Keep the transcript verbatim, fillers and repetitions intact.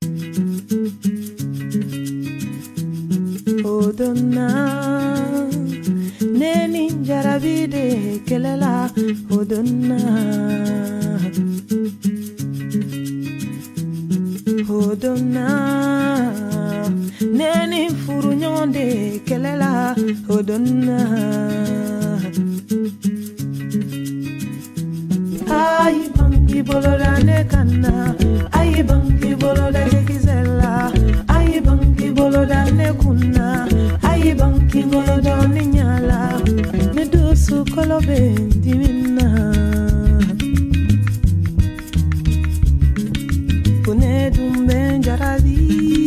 Odonna neni jarabide kelela Odonna Odonna neni furunyonde kelela Odonna Ay banki boloda ne kana ay banki boloda kizela ay banki boloda ne kuna ay banki boloda ne nyala ne dosu kolobe dimina kune dumbe jarabi